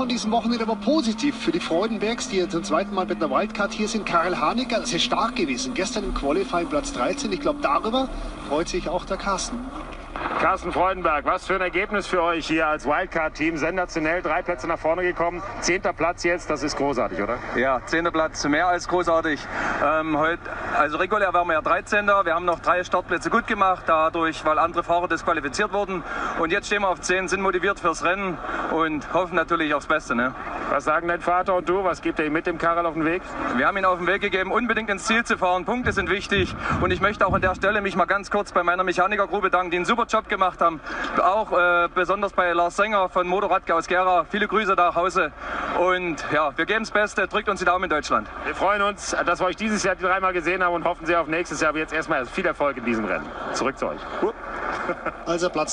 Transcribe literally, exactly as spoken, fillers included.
von diesem Wochenende aber positiv für die Freudenbergs, die zum zweiten Mal mit einer Wildcard hier sind. Karel Hanecker, das ist stark gewesen. Gestern im Qualifying Platz dreizehn. Ich glaube, darüber freut sich auch der Carsten. Carsten Freudenberg, was für ein Ergebnis für euch hier als Wildcard-Team. Sensationell, drei Plätze nach vorne gekommen. Zehnter Platz jetzt, das ist großartig, oder? Ja, zehnter Platz, mehr als großartig. Ähm, heute, also regulär waren wir ja dreizehnter Wir haben noch drei Startplätze gut gemacht, dadurch, weil andere Fahrer disqualifiziert wurden. Und jetzt stehen wir auf zehn, sind motiviert fürs Rennen und hoffen natürlich aufs Beste. Ne? Was sagen dein Vater und du? Was gebt ihr ihm mit dem Karel auf den Weg? Wir haben ihn auf den Weg gegeben, unbedingt ins Ziel zu fahren. Punkte sind wichtig. Und ich möchte auch an der Stelle mich mal ganz kurz bei meiner Mechanikergruppe bedanken, die einen super Job gemacht haben. Auch äh, besonders bei Lars Sänger von Motorradke aus Gera. Viele Grüße da nach Hause. Und ja, wir geben das Beste. Drückt uns die Daumen in Deutschland. Wir freuen uns, dass wir euch dieses Jahr dreimal gesehen haben und hoffen sehr auf nächstes Jahr. Aber jetzt erstmal viel Erfolg in diesem Rennen. Zurück zu euch. Also Platz